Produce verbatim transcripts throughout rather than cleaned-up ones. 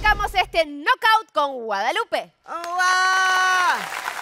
arrancamos este knockout con Guadalupe. ¡Uah!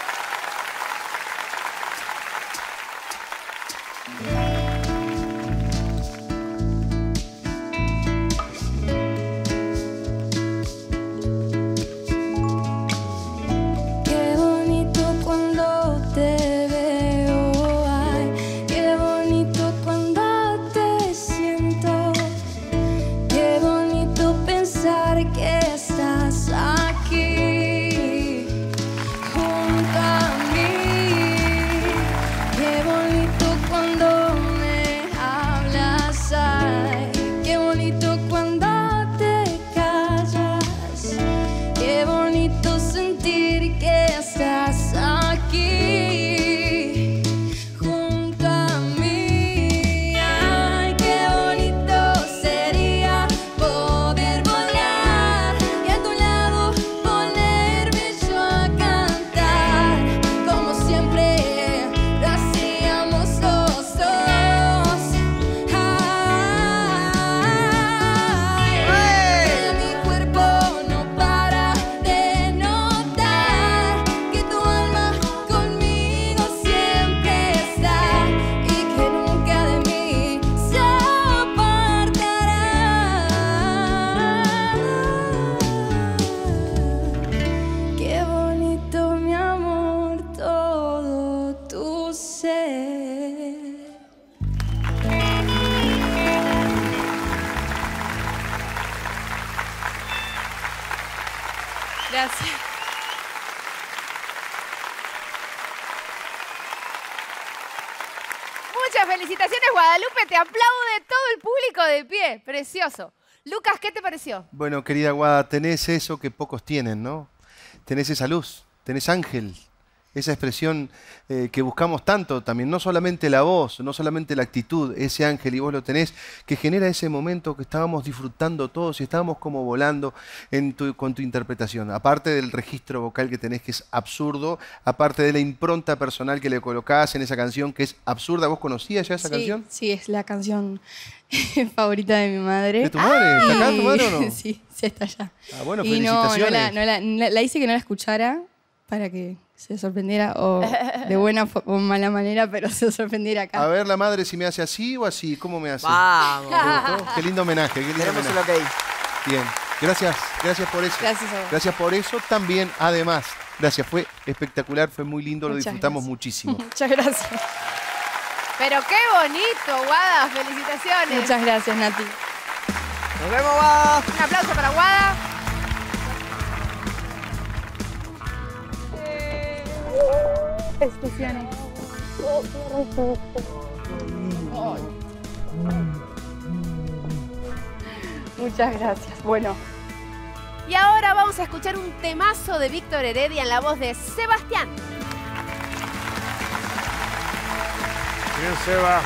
Gracias. Muchas felicitaciones, Guadalupe. Te aplaude todo el público de pie. Precioso. Lucas, ¿qué te pareció? Bueno, querida Guada, tenés eso que pocos tienen, ¿no? Tenés esa luz, tenés ángel. Esa expresión eh, que buscamos tanto también, no solamente la voz, no solamente la actitud, ese ángel, y vos lo tenés, que genera ese momento que estábamos disfrutando todos y estábamos como volando en tu, con tu interpretación. Aparte del registro vocal que tenés, que es absurdo, aparte de la impronta personal que le colocás en esa canción, que es absurda. ¿Vos conocías ya esa sí, canción? Sí, es la canción favorita de mi madre. ¿De tu madre? ¿Está acá tu madre o no? Sí, sí está allá. Ah, bueno, y no, felicitaciones. no la, no la, no la, la hice que no la escuchara para que se sorprendiera, o de buena o mala manera, pero se sorprendiera acá. A ver, la madre, si me hace así o así, ¿cómo me hace? Vamos. ¿Te gustó? Qué lindo homenaje. Qué lindo Tenemos el homenaje. ok. Bien, gracias, gracias por eso. Gracias a vos. Gracias por eso también, además. Gracias, fue espectacular, fue muy lindo, Muchas lo disfrutamos gracias. muchísimo. Muchas gracias. Pero qué bonito, Guada. Felicitaciones. Muchas gracias, Nati. Nos vemos, Guada. Un aplauso para Guada. Estaciones. Muchas gracias. Bueno. Y ahora vamos a escuchar un temazo de Víctor Heredia en la voz de Sebastián. Bien, Seba.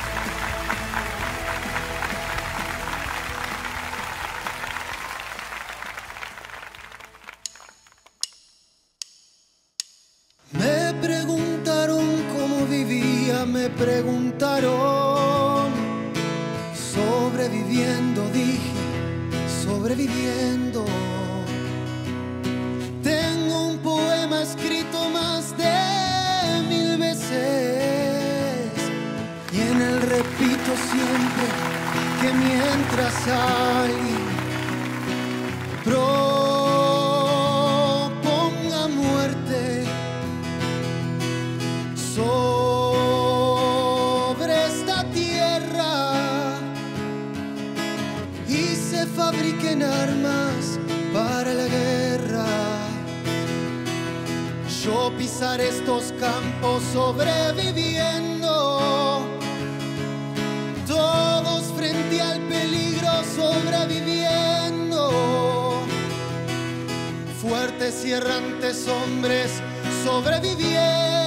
Me preguntaron cómo vivía, me preguntaron. Sobreviviendo, dije, sobreviviendo. Tengo un poema escrito más de mil veces y en él repito siempre que mientras alguien proponga muerte sobre esta tierra y se fabriquen armas para la guerra, yo pisaré estos campos sobreviviendo, todos frente al peligro sobreviviendo, fuertes y errantes hombres sobreviviendo.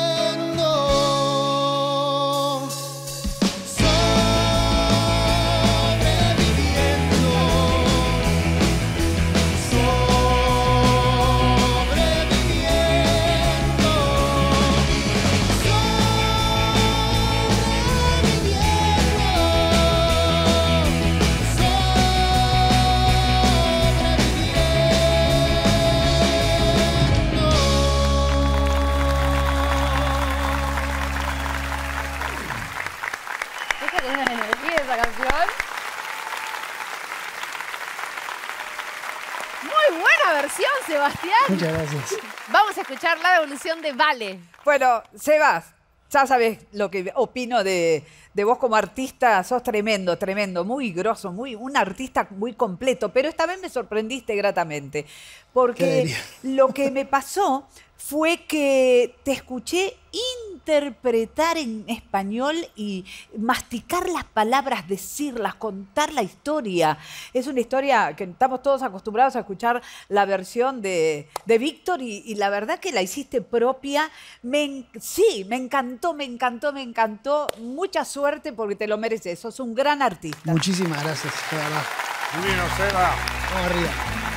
Muy buena versión, Sebastián. Muchas gracias. Vamos a escuchar la devolución de Vale. Bueno, Sebas, ya sabes lo que opino de, de vos como artista. Sos tremendo, tremendo, muy grosso, muy, un artista muy completo. Pero esta vez me sorprendiste gratamente. Porque lo que me pasó fue que te escuché interpretar en español y masticar las palabras, decirlas, contar la historia. Es una historia que estamos todos acostumbrados a escuchar la versión de, de Víctor y, y la verdad que la hiciste propia. Me, sí, me encantó, me encantó, me encantó. Mucha suerte porque te lo mereces. Sos un gran artista. Muchísimas gracias, de verdad. Divino, Seba. Vamos arriba.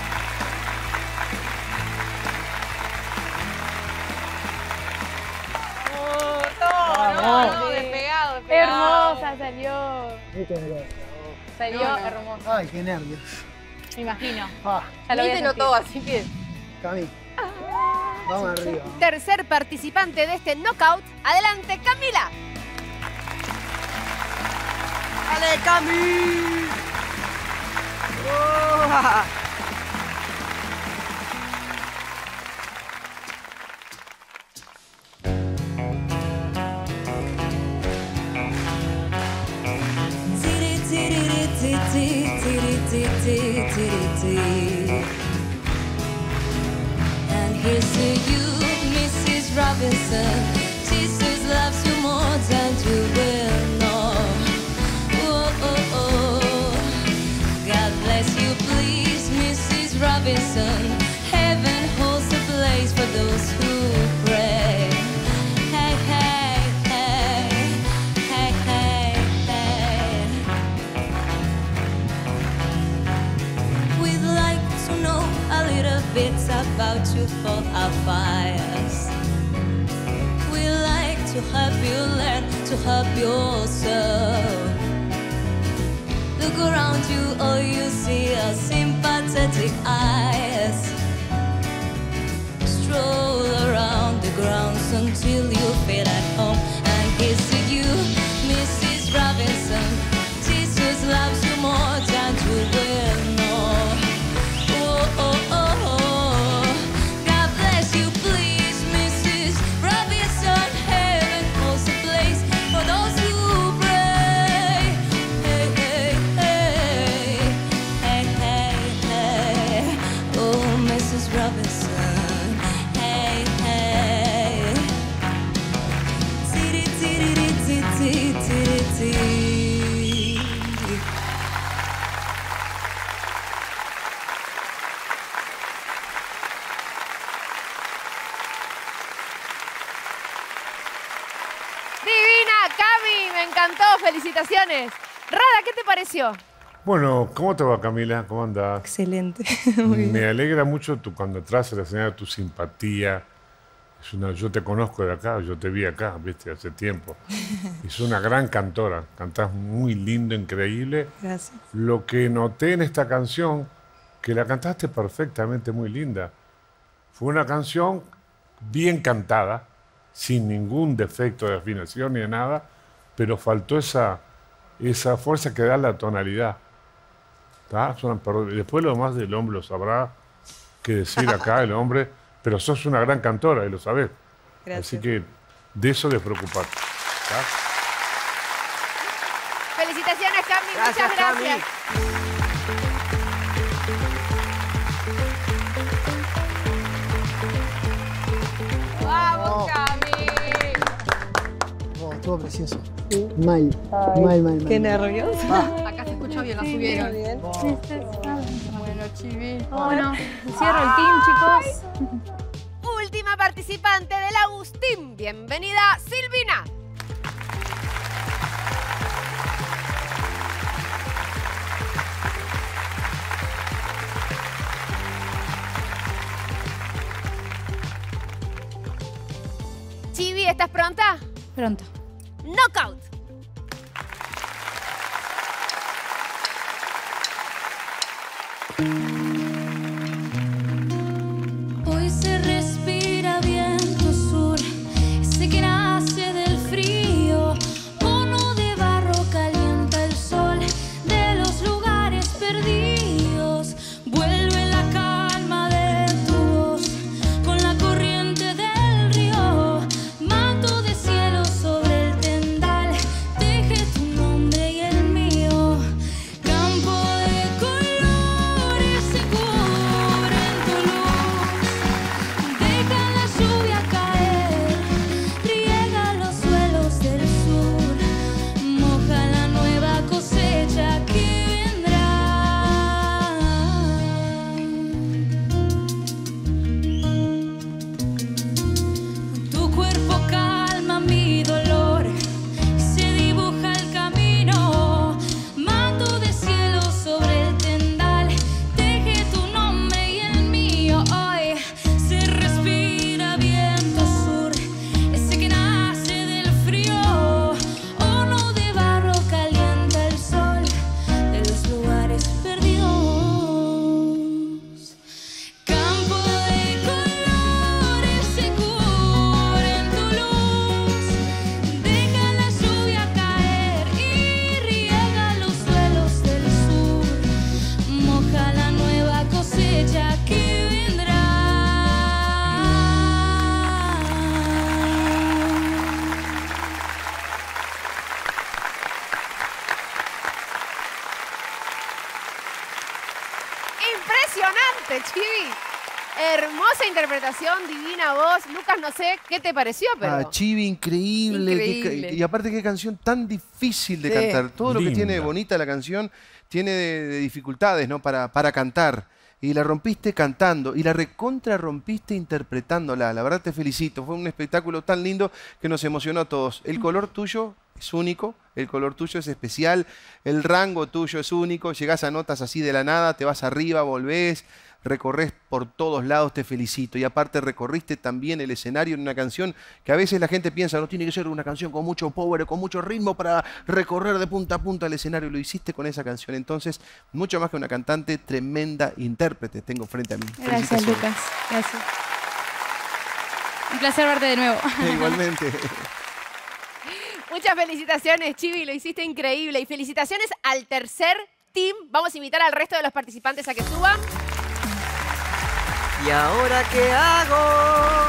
No, no, despegado, despegado. Hermosa salió. Muchas gracias. Salió No, no. hermosa. Ay, qué nervios. Me imagino. Ah, Ya lo Ni había te notó, así que... Cami. Vamos arriba. Tercer participante de este knockout. Adelante, Camila. ¡Dale, Cami! ¡Oh! And here's to you, Missus Robinson. Jesus loves you more than you will know. Oh, oh, oh. God bless you, please, Missus Robinson. Heaven holds a place for those who pray. Hey, hey, hey, hey, hey, hey. We'd like to know a little bit about you for our fires. We like to help you learn to help yourself. Look around you, all you see are sympathetic eyes. Stroll around the grounds until you feel at home. And here's to you, Missus Robinson. Jesus loves you more than you will know. Oh, oh, oh, oh. God bless you, please, Missus Robinson. Heaven holds a place for those who pray. Hey, hey, hey, hey, hey, hey. Oh, Missus Robinson. Hey, hey. Tiri, tiri, tiri, tiri, tiri, tiri. Divina, Cami, me encantó. Felicitaciones. Rada, ¿qué te pareció? Bueno, ¿cómo te va, Camila? ¿Cómo andás? Excelente. Muy bien. Me alegra mucho tu, cuando entras a la escena, tu simpatía. Es una, yo te conozco de acá, yo te vi acá, viste, hace tiempo. Es una gran cantora, cantás muy lindo, increíble. Gracias. Lo que noté en esta canción, que la cantaste perfectamente, muy linda. Fue una canción bien cantada, sin ningún defecto de afinación ni de nada, pero faltó esa, esa fuerza que da la tonalidad. ¿Tá? Son- perdón, después lo demás del hombre lo sabrá qué decir acá el hombre, pero sos una gran cantora y lo sabés. Gracias. Así que de eso despreocupate. ¿Tá? Felicitaciones, Cami. Gracias, Muchas Cami. gracias. Vamos, Cami. Oh, estuvo precioso. Mal, mal, mal, mal. Qué nervioso. Acá se escuchó bien, la subieron. Bueno, chivi. Bueno, cierro el team, chicos. Última participante del Agustín. Bienvenida, Silvina. Chivi, ¿estás pronta? Pronto. Knockout. Hoy se respira viento sur, ese que nace del frío, mono de barro calienta el sol de los lugares perdidos, vuelve la calma. suerte, Chivi. Hermosa interpretación, divina voz. Lucas, no sé qué te pareció, pero... Ah, Chivi, increíble. Increíble. Qué- y aparte, qué canción tan difícil de Sí. cantar. Todo lo que Linda. tiene de bonita la canción tiene de, de dificultades, ¿no? Para, para cantar. Y la rompiste cantando. Y la recontra rompiste interpretándola. La verdad te felicito. Fue un espectáculo tan lindo que nos emocionó a todos. El color tuyo es único. El color tuyo es especial. El rango tuyo es único. Llegás a notas así de la nada. Te vas arriba, volvés. Recorres por todos lados, te felicito. Y aparte recorriste también el escenario en una canción que a veces la gente piensa, no tiene que ser una canción con mucho power, con mucho ritmo para recorrer de punta a punta el escenario. Lo hiciste con esa canción. Entonces, mucho más que una cantante, tremenda intérprete tengo frente a mí. Gracias, Felicitaciones. Lucas. Gracias. Un placer verte de nuevo. Igualmente. Muchas felicitaciones, Chivi, lo hiciste increíble. Y felicitaciones al tercer team. Vamos a invitar al resto de los participantes a que suban. ¿Y ahora qué hago?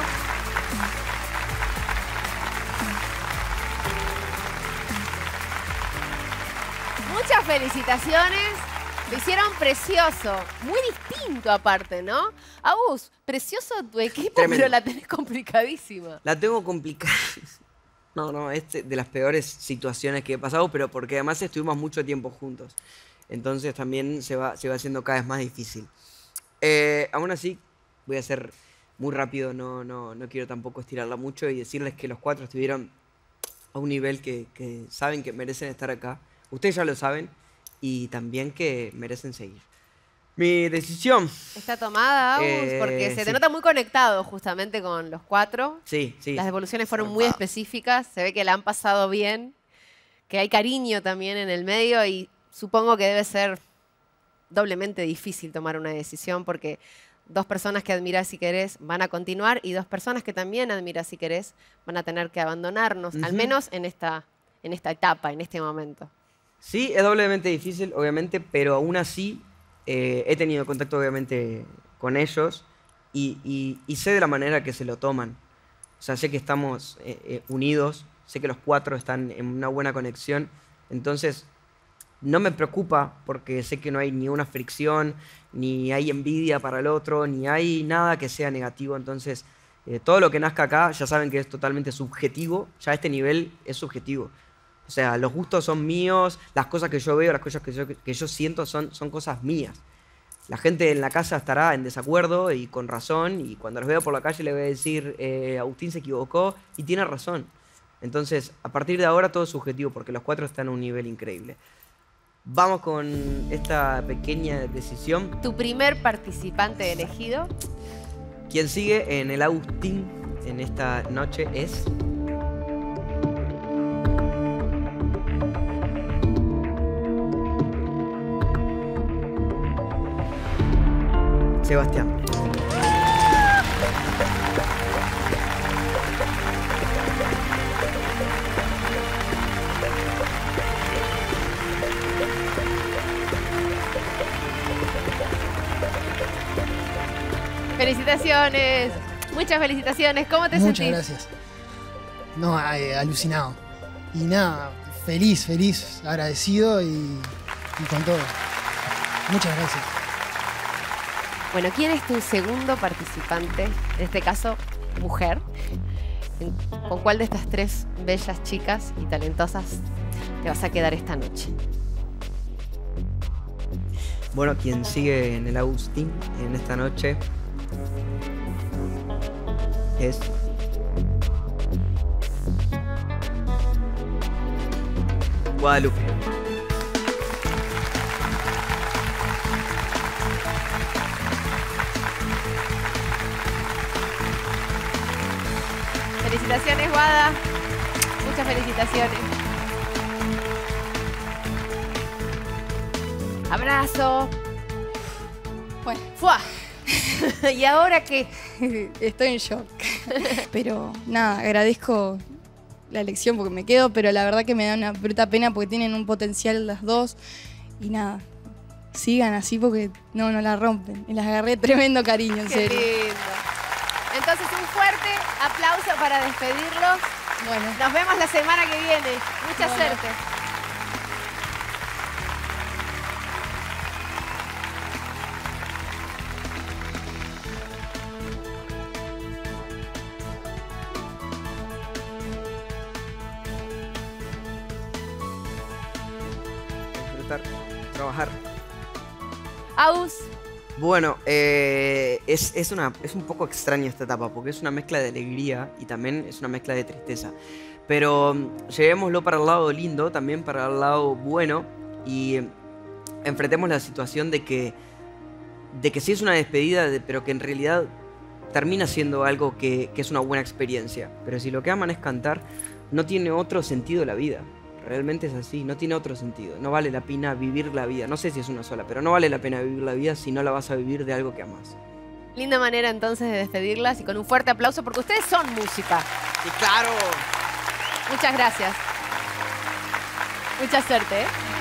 Muchas felicitaciones. Lo hicieron precioso. Muy distinto aparte, ¿no? Agus, precioso tu equipo, Tremendo. pero la tenés complicadísima. La tengo complicada. No, no, es de las peores situaciones que he pasado, pero porque además estuvimos mucho tiempo juntos. Entonces también se va, se va haciendo cada vez más difícil. Eh, aún así, voy a ser muy rápido, no, no, no quiero tampoco estirarla mucho y decirles que los cuatro estuvieron a un nivel que, que saben que merecen estar acá. Ustedes ya lo saben y también que merecen seguir. Mi decisión. Está tomada, Agus, Eh, porque se te sí. nota muy conectado justamente con los cuatro. Sí, sí. Las devoluciones fueron muy Zarpado. específicas, se ve que la han pasado bien, que hay cariño también en el medio y supongo que debe ser doblemente difícil tomar una decisión porque dos personas que admirás y querés van a continuar y dos personas que también admirás y querés van a tener que abandonarnos, al Ujú. menos en esta, en esta etapa, en este momento. Sí, es doblemente difícil, obviamente, pero aún así eh, he tenido contacto, obviamente, con ellos y, y- y sé de la manera que se lo toman. O sea, sé que estamos eh, eh, unidos, sé que los cuatro están en una buena conexión, entonces no me preocupa porque sé que no hay ni una fricción, ni hay envidia para el otro, ni hay nada que sea negativo, entonces eh, todo lo que nazca acá ya saben que es totalmente subjetivo, ya a este nivel es subjetivo. O sea, los gustos son míos, las cosas que yo veo, las cosas que yo, que yo siento son, son cosas mías. La gente en la casa estará en desacuerdo y con razón, y cuando los veo por la calle le voy a decir, eh, Agustín se equivocó y tiene razón. Entonces, a partir de ahora todo es subjetivo porque los cuatro están a un nivel increíble. Vamos con esta pequeña decisión. Tu primer participante elegido. Quien sigue en el Agustín en esta noche es... Sebastián. Felicitaciones. Muchas felicitaciones. ¿Cómo te Muchas sentís? gracias. No, eh, alucinado. Y nada, feliz, feliz, agradecido y, y con todo. Muchas gracias. Bueno, ¿quién es tu segundo participante? En este caso, mujer. En- ¿Con cuál de estas tres bellas chicas y talentosas te vas a quedar esta noche? Bueno, quien sigue en el Agustín en esta noche es... Guadalupe. Felicitaciones, Guada. Muchas felicitaciones. Abrazo. Bueno, ¡Fua! ¿Y ahora qué? estoy en shock. Pero nada, agradezco la elección porque me quedo, pero la verdad que me da una bruta pena porque tienen un potencial las dos. Y nada, sigan así porque no, no la rompen. Y las agarré tremendo cariño, en Qué serio. lindo. Entonces, un fuerte aplauso para despedirlos. Bueno, Nos vemos la semana que viene. Mucha Bueno. suerte. disfrutar, trabajar. Aus. Bueno, eh, es, es, una, es un poco extraña esta etapa porque es una mezcla de alegría y también es una mezcla de tristeza. Pero mm, llevémoslo para el lado lindo, también para el lado bueno y eh, enfrentemos la situación de que, de que sí es una despedida, de, pero que en realidad termina siendo algo que, que es una buena experiencia. Pero si lo que aman es cantar, no tiene otro sentido la vida. Realmente es así, no tiene otro sentido. No vale la pena vivir la vida. No sé si es una sola, pero no vale la pena vivir la vida si no la vas a vivir de algo que amas. Linda manera entonces de despedirlas y con un fuerte aplauso porque ustedes son música. Y claro. Muchas gracias. Mucha suerte, ¿eh?